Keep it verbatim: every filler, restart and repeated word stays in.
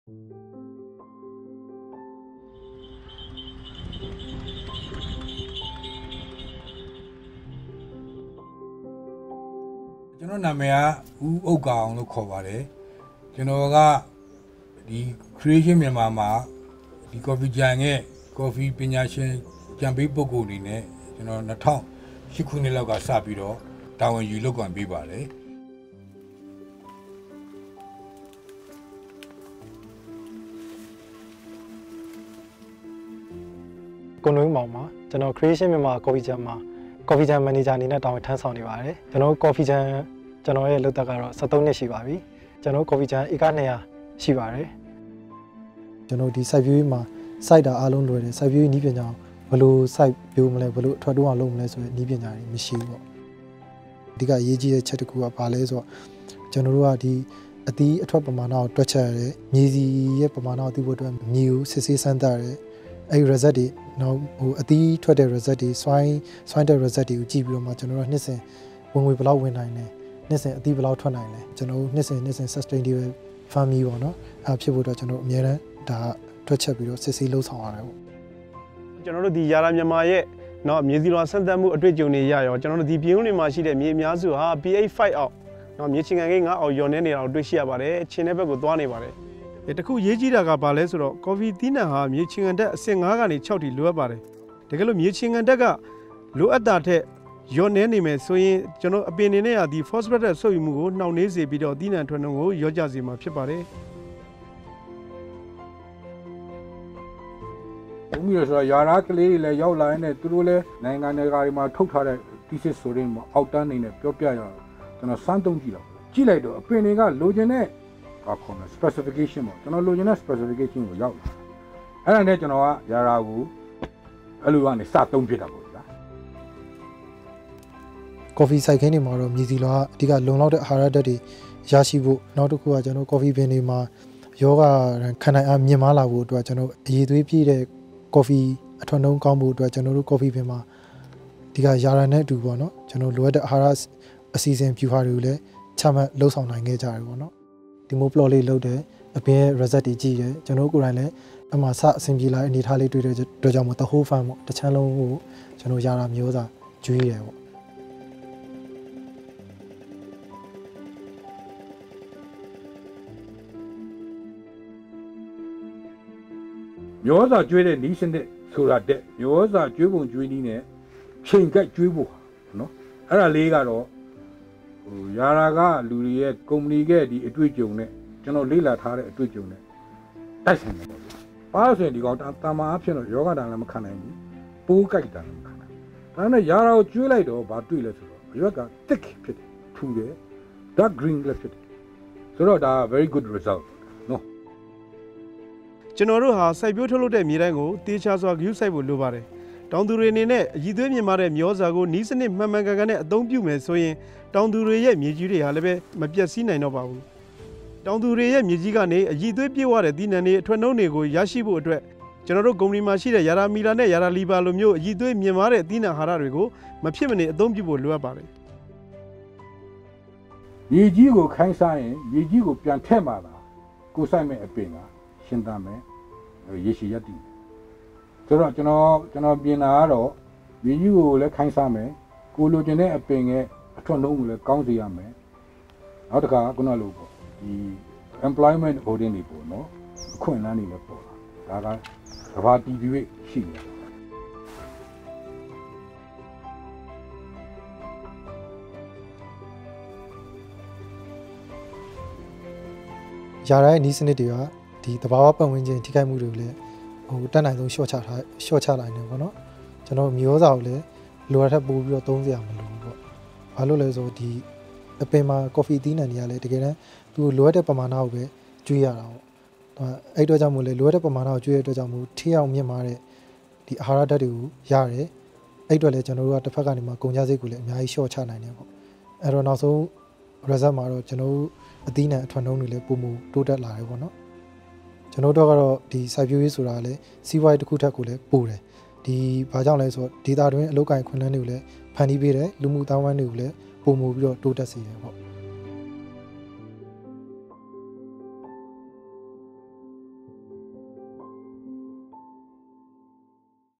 ကျွန်တော်နာမည်ကဦးဥက္ကာအောင်လို့ခေါ်ပါတယ်ကျွန်တော်ကဒီ creation မြန်မာမှာဒီ coffee ကြံရဲ့ coffee ပညာရှင်ကြံပေးပုဂ္ဂိုလ်တွေနဲ့ကျွန်တော်နှစ်ထောင်ရှစ်ခုနှစ်လောက်ကစပြီးတော့တာဝန်ယူလုပ်ကံပေးပါတယ်ကိုနွေးမောင်မှာကျွန်တော် creation မြန်မာ coffee jam မှာ coffee jam manager အနေနဲ့တာဝန်ထမ်းဆောင်နေပါတယ်ကျွန်တော် coffee jam ကျွန်တော်ရဲ့လုပ်သက်ကတော့sevenနှစ်ရှိပါပြီကျွန်တော် coffee jam ဧကtwo hundredရှိပါတယ်ကျွန်တော်ဒီ site view မှာ site တာအားလုံးလွယ်တယ် site view နည်းပညာဘယ်လို site view မလဲဘယ်လိုအထွက်တွန်းအောင်လုပ်မလဲဆိုတဲ့နည်းပညာတွေမရှိဘူးပေါ့အဓိကအရေးကြီးတဲ့ချက်တစ်ခုကဘာလဲဆိုတော့ကျွန်တော်တို့ကဒီအသီးအထွက်ပမာဏကိုတွက်ချက်ရတယ်မြေစီရဲ့ပမာဏကိုသိဖို့အတွက်မြေကိုစစ်ဆေးစမ်းသပ်ရတယ်အဲ့ result တွေနောက်ဟိုအသီးထွက်တဲ့ result တွေ swine swine တဲ့ result တွေကိုကြည့်ပြီးတော့မှကျွန်တော်တို့နှစ်စဉ်ဝင်ငွေဘယ်လောက်ဝင်နိုင်လဲနှစ်စဉ်အသီးဘယ်လောက်ထွက်နိုင်လဲကျွန်တော်တို့နှစ်စဉ်နှစ်စဉ် sustainable farming ပေါ့နော်အဲ့ဖြစ်ဖို့အတွက်ကျွန်တော်တို့အများအားဒါတွက်ချက်ပြီးတော့စစ်ဆေးလှုပ်ဆောင်ရတယ်ပေါ့ကျွန်တော်တို့ဒီယာရာမြန်မာရဲ့เนาะမြေစီလွှာဆန်းသတ်မှုအတွေ့အကြုံတွေရရောကျွန်တော်တို့ဒီပြည်ဦးတွေမှာရှိတဲ့မြေအများစုဟာ P H five အောက်เนาะမြေချင်ငံကိန်းfiveအောက်ယော်နေနေတာကိုတွေ့ရှိရပါတယ်ချင်းတဲ့ဘက်ကိုသွားနေပါတယ်တခုရေးကြီးတာကဘာလဲဆိုတော့ coffee သီးနှံဟာမြေချင်ငံတက်အဆင့်fiveကနေsixထိလိုအပ်ပါတယ်တကယ်လို့မြေချင်ငံတက်ကလိုအပ်တာထက်ယော်နေနေမယ်ဆိုရင်ကျွန်တော်အပင်နေနဲ့ဟာဒီ phosphate ဆုပ်ယူမှုကိုနှောင့်နှေးစေပြီးတော့သီးနှံထွက်နှုန်းကိုရော့ကျစေမှာဖြစ်ပါတယ်ဘုံမျိုးဆိုတော့ယာရာကလေးတွေလည်းရောက်လာရင်သူတို့လည်းနိုင်ငံတကာတွေမှာထုတ်ထားတဲ့ thesis ဆိုရင်အောက်တန်းနေနဲ့ပြောပြရအောင်ကျွန်တော်စမ်းသုံးကြည့်တော့ကြည့်လိုက်တော့အပင်တွေကလိုချင်တဲ့ဘာခေါ်မလဲ specification ပေါ့ကျွန်တော်လိုချင်တဲ့ specification ကိုရောက်လာအဲ့ဒါနဲ့ကျွန်တော်ကယာရာကိုအဲ့လိုကနေစသုံးဖြစ်တာပေါ့ဗျာ coffee စိုက်ခင်းတွေမှာတော့မြည်စီလွှာအဓိကလုံလောက်တဲ့အာဟာရဓာတ်တွေရရှိဖို့နောက်တစ်ခုကကျွန်တော် coffee ပင်တွေမှာယောဂခံနိုင်အားမြင့်မားလာဖို့အတွက်ကျွန်တော်အရည်သွေးပြည့်တဲ့ coffee အထွန်းနှုံးကောင်းဖို့အတွက်ကျွန်တော်တို့ coffee ပင်မှာဒီကယာရာနဲ့အတူပေါ့နော်ကျွန်တော်လိုအပ်တဲ့အာဟာရအစီအစဉ် view ဟာတွေကိုလည်းချမှတ်လှုပ်ဆောင်နိုင်ခဲ့ကြတယ်ပေါ့နော်ဒီမို plot လေးလုပ်တယ်အပြင် result တွေကြည့်တယ်ကျွန်တော်ကိုယ်တိုင်လည်းအမှစအဆင်ပြေလာတဲ့အနေအထားလေးတွေ့တဲ့အတွက်ကြောင့်မို့ the whole farm ပေါ့တစ်ချမ်းလုံးကိုကျွန်တော်ယာရာမျိုးစာကျွေးတယ်ပေါ့မျိုးစာကျွေးတဲ့နီးစနစ်ဆိုတာတဲ့မျိုးစာကျွေးပုံကျွေးနည်းနဲ့ချိန်ကိုက်ကျွေးဖို့နော်အဲ့ဒါလေးကတော့ဟိုယာရာကလူတွေရဲ့ကုမ္ပဏီကဒီအတွေ့အကြုံနဲ့ကျွန်တော်လေ့လာထားတဲ့အတွေ့အကြုံနဲ့တိုက်ဆိုင်တယ်ပေါ့ဗျာဘာလို့ဆိုရင်ဒီကောင်တာမာအဖြစ်တော့ယောဂတန်လည်းမခံနိုင်ဘူးပိုးကိုက်တန်လည်းမခံနိုင်ဘူးဒါနဲ့ယာရာကိုကျွေးလိုက်တော့ဘာတွေ့လဲဆိုတော့အရွက်က thick ဖြစ်တယ်ထူတယ် dark green လည်းဖြစ်တယ်ဆိုတော့ဒါ very good result နော်ကျွန်တော်တို့ဟာစိုက်ပျိုးထုတ်လုပ်တဲ့မြေတိုင်းကိုတေချာစွာဂရုစိုက်ဖို့လိုပါတယ်တောင်သူတွေအနေနဲ့အရည်သွေးမြင့်မားတဲ့မျိုးစာကိုနီးစနစ်မှန်မှန်ကန်ကန်နဲ့အသုံးပြုမယ်ဆိုရင်တောင်သူတွေရဲ့မြေကြီးတွေဟာလည်းပဲမပြတ်စည်းနိုင်တော့ပါဘူးတောင်သူတွေရဲ့မြေကြီးကနေအရည်သွေးပြည့်ဝတဲ့သီးနှံတွေအထွက်နှုန်းတွေကိုရရှိဖို့အတွက်ကျွန်တော်တို့ကုမ္ပဏီမှာရှိတဲ့ယာရာမီလာနဲ့ယာရာလီဘာလိုမျိုးအရည်သွေးမြင့်မားတဲ့သီးနှံဟာရတွေကိုမဖြစ်မနေအသုံးပြုဖို့လိုအပ်ပါတယ်မြေကြီးကိုခိုင်းစားရင်မြေကြီးကိုပြန်ထည့်မှသာကိုစိုက်မဲ့အပင်ကရှင်းသမယ်ရေရှည်ရည်တည်ဆိုတော့ကျွန်တော်ကျွန်တော်ပြင်တာကတော့မြေကြီးကိုလည်းခိုင်းစားမယ်ကိုလိုချင်တဲ့အပင်ရဲ့အထွတ်နှုန်းကိုလည်းကောင်းစေရမယ်နောက်တစ်ခါခုနလိုပေါ့ဒီ employment holding တွေပေါ့နော်အခွင့်အလမ်းတွေလည်းပေါ်လာဒါကကဘာတီဗီရှိနေတယ်ယာရာရဲ့နီးစနစ်တွေကဒီသဘာဝပတ်ဝန်းကျင်ထိခိုက်မှုတွေကိုလည်းဟိုတက်နိုင်ဆုံးရှော့ချထားရှော့ချနိုင်တယ်ပေါ့နော်ကျွန်တော်မျိုးစာကိုလည်းလိုအပ်တဲ့ပို့ပြီးတော့သုံးစရာမလိုဘူးပေါ့ဘာလို့လဲဆိုဒီအပင်မှာ coffee သီးနှံတွေကလည်းတကယ်တမ်းသူလိုအပ်တဲ့ပမာဏကိုပဲကျွေးရတာပေါ့အဲ့အတွက်ကြောင့်မို့လဲလိုအပ်တဲ့ပမာဏကိုကျွေးရတဲ့အတွက်ကြောင့်မို့ထိအောင်မြင့်မာတဲ့ဒီအာဟာရဓာတ်တွေကိုရတယ်အဲ့အတွက်လည်းကျွန်တော်တို့ကတစ်ဖက်ကနေမှကုန်ကျစရိတ်ကိုလည်းအများကြီးရှော့ချနိုင်တယ်ပေါ့အဲ့တော့နောက်ဆုံး result မှာတော့ကျွန်တော်တို့အသီးနှံအထွန်းနှုန်းတွေလည်းပုံမူတိုးတက်လာတယ်ပေါ့နော်ကျွန်တော်တို့ကတော့ဒီ site view ရေးဆိုတာလည်းစီးပွားရေးတစ်ခုထက်ကိုလည်းပို့တယ်ဒီဘာကြောင့်လဲဆိုတော့ data တွင်အလုပ်ကိုင်ခွင့်လန်းတွေကိုလည်းဖန်တီးပေးတယ်လူမှုသားဝန်းတွေကိုလည်းပုံမူပြီးတော့တိုးတက်စေတယ်ပေါ့